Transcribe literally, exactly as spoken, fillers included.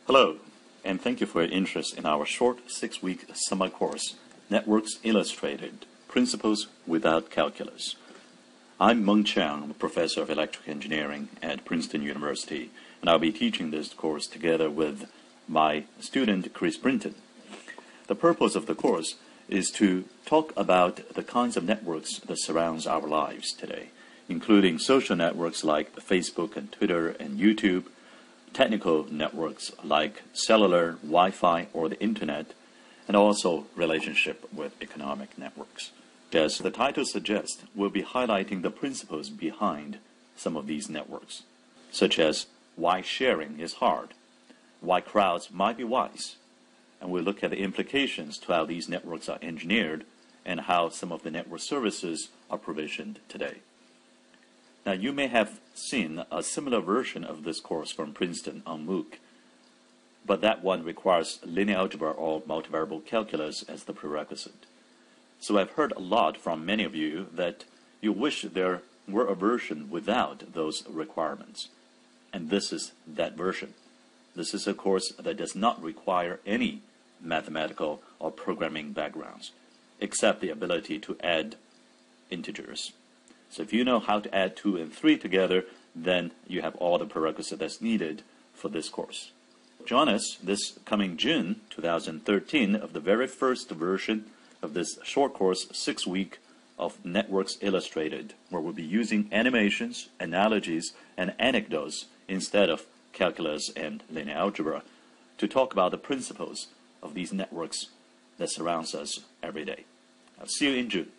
Hello, and thank you for your interest in our short six-week summer course, Networks Illustrated, Principles Without Calculus. I'm Meng Chiang, Professor of Electrical Engineering at Princeton University, and I'll be teaching this course together with my student, Chris Brinton. The purpose of the course is to talk about the kinds of networks that surrounds our lives today, including social networks like Facebook and Twitter and YouTube, technical networks like cellular, Wi-Fi, or the Internet, and also relationship with economic networks. As the title suggests, we'll be highlighting the principles behind some of these networks, such as why sharing is hard, why crowds might be wise, and we'll look at the implications to how these networks are engineered and how some of the network services are provisioned today. Now, you may have seen a similar version of this course from Princeton on MOOC, but that one requires linear algebra or multivariable calculus as the prerequisite. So I've heard a lot from many of you that you wish there were a version without those requirements. And this is that version. This is a course that does not require any mathematical or programming backgrounds, except the ability to add integers. So if you know how to add two and three together, then you have all the prerequisites that's needed for this course. Join us this coming June two thousand thirteen of the very first version of this short course, six week of Networks Illustrated, where we'll be using animations, analogies, and anecdotes instead of calculus and linear algebra to talk about the principles of these networks that surrounds us every day. I'll see you in June.